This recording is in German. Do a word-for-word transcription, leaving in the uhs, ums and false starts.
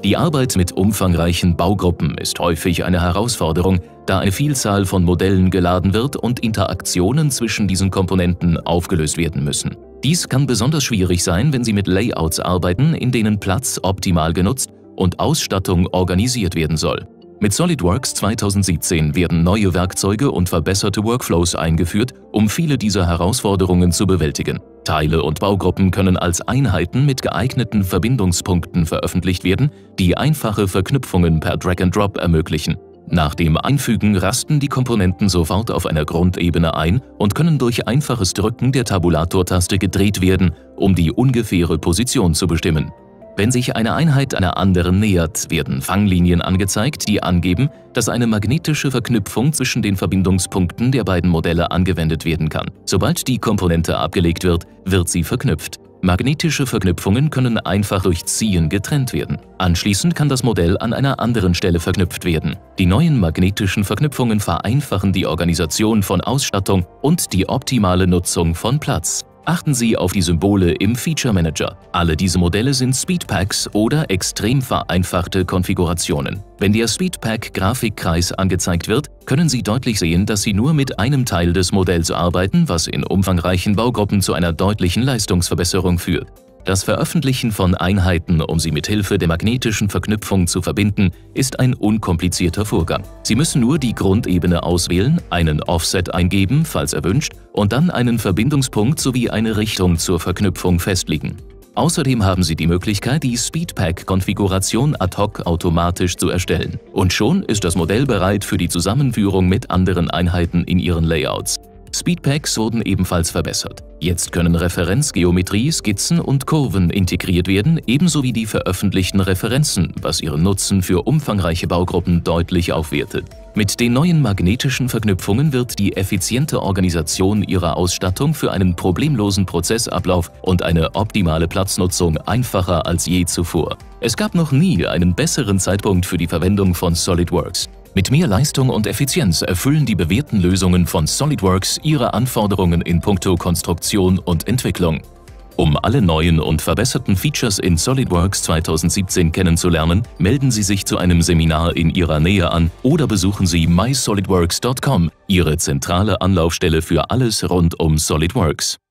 Die Arbeit mit umfangreichen Baugruppen ist häufig eine Herausforderung, da eine Vielzahl von Modellen geladen wird und Interaktionen zwischen diesen Komponenten aufgelöst werden müssen. Dies kann besonders schwierig sein, wenn Sie mit Layouts arbeiten, in denen Platz optimal genutzt und Ausstattung organisiert werden soll. Mit SolidWorks zweitausendsiebzehn werden neue Werkzeuge und verbesserte Workflows eingeführt, um viele dieser Herausforderungen zu bewältigen. Teile und Baugruppen können als Einheiten mit geeigneten Verbindungspunkten veröffentlicht werden, die einfache Verknüpfungen per Drag-and-Drop ermöglichen. Nach dem Einfügen rasten die Komponenten sofort auf einer Grundebene ein und können durch einfaches Drücken der Tabulatortaste gedreht werden, um die ungefähre Position zu bestimmen. Wenn sich eine Einheit einer anderen nähert, werden Fanglinien angezeigt, die angeben, dass eine magnetische Verknüpfung zwischen den Verbindungspunkten der beiden Modelle angewendet werden kann. Sobald die Komponente abgelegt wird, wird sie verknüpft. Magnetische Verknüpfungen können einfach durch Ziehen getrennt werden. Anschließend kann das Modell an einer anderen Stelle verknüpft werden. Die neuen magnetischen Verknüpfungen vereinfachen die Organisation von Ausstattung und die optimale Nutzung von Platz. Achten Sie auf die Symbole im Feature Manager. Alle diese Modelle sind Speedpacks oder extrem vereinfachte Konfigurationen. Wenn der Speedpack-Grafikkreis angezeigt wird, können Sie deutlich sehen, dass Sie nur mit einem Teil des Modells arbeiten, was in umfangreichen Baugruppen zu einer deutlichen Leistungsverbesserung führt. Das Veröffentlichen von Einheiten, um sie mit Hilfe der magnetischen Verknüpfung zu verbinden, ist ein unkomplizierter Vorgang. Sie müssen nur die Grundebene auswählen, einen Offset eingeben, falls erwünscht, und dann einen Verbindungspunkt sowie eine Richtung zur Verknüpfung festlegen. Außerdem haben Sie die Möglichkeit, die Speedpack-Konfiguration ad hoc automatisch zu erstellen. Und schon ist das Modell bereit für die Zusammenführung mit anderen Einheiten in Ihren Layouts. Speedpacks wurden ebenfalls verbessert. Jetzt können Referenzgeometrie, Skizzen und Kurven integriert werden, ebenso wie die veröffentlichten Referenzen, was ihren Nutzen für umfangreiche Baugruppen deutlich aufwertet. Mit den neuen magnetischen Verknüpfungen wird die effiziente Organisation Ihrer Ausstattung für einen problemlosen Prozessablauf und eine optimale Platznutzung einfacher als je zuvor. Es gab noch nie einen besseren Zeitpunkt für die Verwendung von SolidWorks. Mit mehr Leistung und Effizienz erfüllen die bewährten Lösungen von SolidWorks ihre Anforderungen in puncto Konstruktion und Entwicklung. Um alle neuen und verbesserten Features in SolidWorks zweitausendsiebzehn kennenzulernen, melden Sie sich zu einem Seminar in Ihrer Nähe an oder besuchen Sie my solidworks punkt com, Ihre zentrale Anlaufstelle für alles rund um SolidWorks.